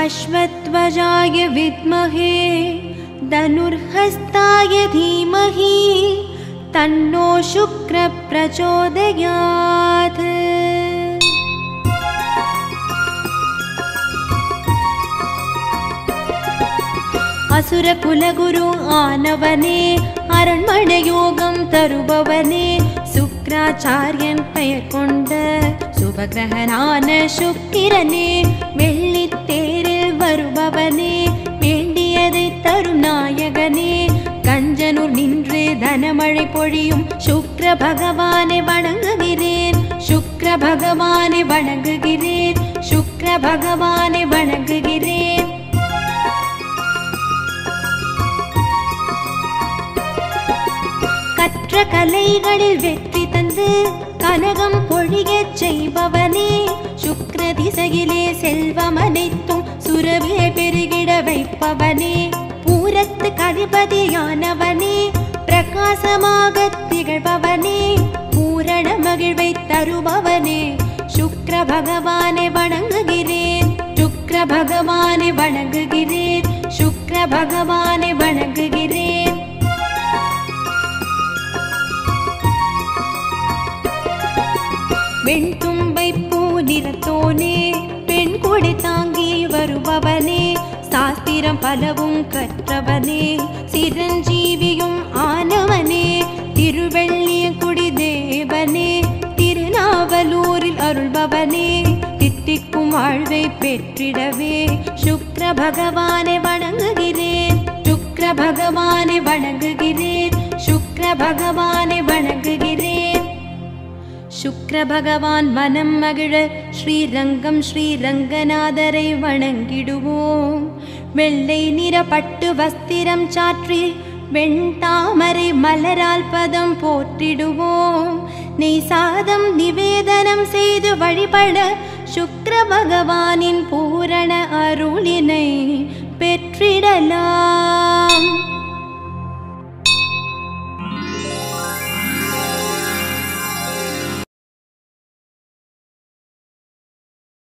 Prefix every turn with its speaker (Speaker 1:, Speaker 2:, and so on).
Speaker 1: अश्वत्वजाय विद्महे धनुर्हस्ताय धीमहि तन्नो शुक्रः प्रचोदयात्। असुरकुलगुरु आनवने அரண்மனையோகம் தருபவனே சுக்ராச்சாரியன் பெயர் கொண்ட சுபகிரகனான சுக்கிரனே வெள்ளித்தேரில் வருபவனே வேண்டியதை தரும் நாயகனே கஞ்சனூர் நின்று தனமழை பொழியும் சுக்ர பகவானை வணங்குகிறேன் சுக்ர பகவானை வணங்குகிறேன் சுக்ர பகவானை வணங்குகிறேன் கற்ற கலைகளில் வெற்றி தந்து கனகம் பொழியச் செய்பவனே சுக்ர திசையிலே செல்வம் அனைத்தும் சுரவியை பெருகிட வைப்பவனே பூரத்து கதிபதியானவனே பிரகாசமாக திகழ்பவனே பூரண மகிழ்வை தருபவனே சுக்ர பகவானை வணங்குகிறேன் சுக்ர பகவானை வணங்குகிறேன் சுக்ர பகவானை வணங்குகிறேன் வெண்தும்பை பூ நிறத்தோனே பெண் கொடை தாங்கி வருபவனே சாஸ்திரம் பலவும் கற்றவனே சிரஞ்சீவியும் ஆனவனே திருவெள்ளியங்குடி தேவனே திருநாவலூரில் அருள்பவனே தித்திக்கும் வாழ்வை பெற்றிடவே சுக்ர பகவானை வணங்குகிறேன் சுக்ர பகவானை வணங்குகிறேன் சுக்ர பகவானை வணங்குகிறேன் சுக்ர பகவான் மனம் மகிழ ஸ்ரீரங்கம் ஸ்ரீரங்கநாதரை வணங்கிடுவோம் வெள்ளை நிற பட்டு வஸ்திரம் சாற்றி வெண்தாமரை மலரால் பதம் போற்றிடுவோம் நெய் சாதம் நிவேதனம் செய்து வழிபட சுக்ர பகவானின் பூரண அருளினை பெற்றிடலாம்.